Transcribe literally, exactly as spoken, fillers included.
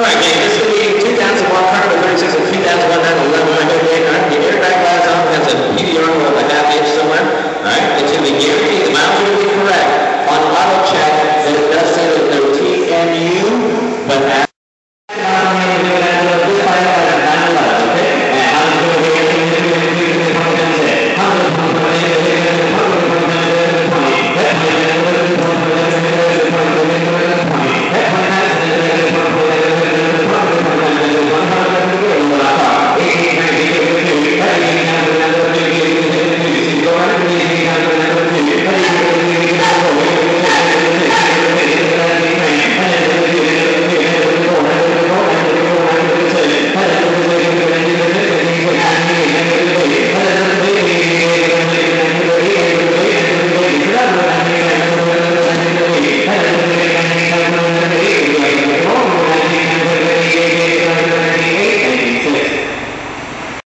All right, gang, this is going to be two thousand one Carbon thirty-six and two thousand one nine eleven.